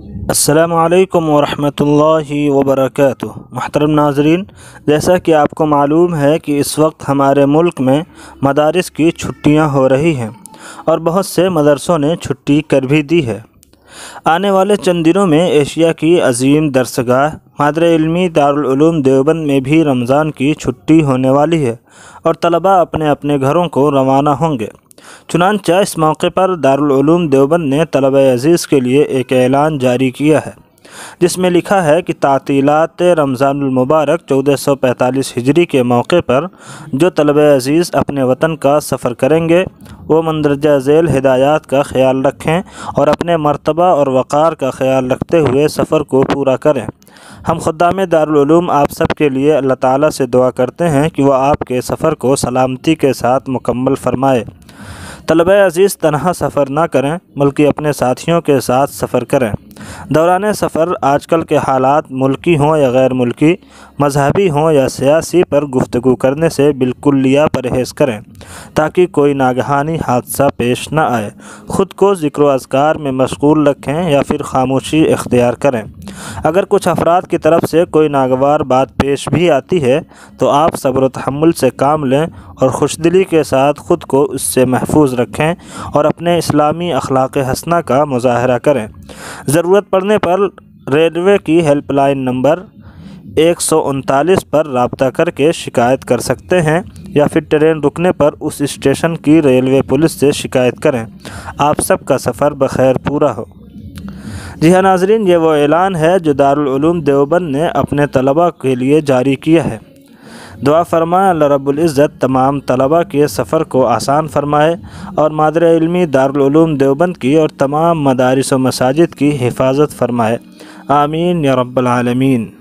السلام علیکم ورحمۃ اللہ وبرکاتہ۔ محترم ناظرین، جیسا کہ آپ کو معلوم ہے کہ اس وقت ہمارے ملک میں مدارس کی چھٹیاں ہو رہی ہیں اور بہت سے مدرسوں نے چھٹی کر بھی دی ہے۔ آنے والے چند دنوں میں ایشیا کی عظیم درسگاہ مادر علمی دارالعلوم دیوبند میں بھی رمضان کی چھٹی ہونے والی ہے اور طلباء اپنے اپنے گھروں کو روانہ ہوں گے۔ چنانچہ اس موقع پر دارالعلوم دیوبند نے طلبہ عزیز کے لیے ایک اعلان جاری کیا ہے، جس میں لکھا ہے کہ تعطیلات رمضان المبارک 1445 ہجری کے موقع پر جو طلبہ عزیز اپنے وطن کا سفر کریں گے وہ مندرجہ ذیل ہدایات کا خیال رکھیں اور اپنے مرتبہ اور وقار کا خیال رکھتے ہوئے سفر کو پورا کریں۔ ہم خدام دارالعلوم آپ سب کے لیے اللہ تعالیٰ سے دعا کرتے ہیں کہ وہ آپ کے سفر کو سلامتی کے ساتھ مکمل فرمائے۔ طلبہ عزیز تنہا سفر نہ کریں بلکہ اپنے ساتھیوں کے ساتھ سفر کریں۔ دوران سفر آج کل کے حالات ملکی ہوں یا غیر ملکی، مذہبی ہوں یا سیاسی پر گفتگو کرنے سے بالکلیہ پرہیز کریں تاکہ کوئی ناگہانی حادثہ پیش نہ آئے۔ خود کو ذکر و اذکار میں مشغول رکھیں یا پھر خاموشی اختیار کریں۔ اگر کچھ افراد کی طرف سے کوئی ناگوار بات پیش بھی آتی ہے تو آپ صبر و تحمل سے کام لیں اور خوشدلی کے ساتھ خود کو اس سے محفوظ رکھیں اور اپنے اسلامی اخلاق حسنہ کا مظاہرہ کریں۔ ضرورت پڑنے پر ریلوے کی ہیلپ لائن نمبر 139 پر رابطہ کر کے شکایت کر سکتے ہیں یا پھر ٹرین رکنے پر اس اسٹیشن کی ریلوے پولیس سے شکایت کریں۔ آپ سب کا سفر بخیر پورا ہو۔ جی ہاں ناظرین، یہ وہ اعلان ہے جو دارالعلوم دیوبند نے اپنے طلباء کے لیے جاری کیا ہے۔ دعا فرمائیں اللہ رب العزت تمام طلباء کے سفر کو آسان فرمائے اور مادر علمی دارالعلوم دیوبند کی اور تمام مدارس و مساجد کی حفاظت فرمائے۔ آمین یا رب العالمین۔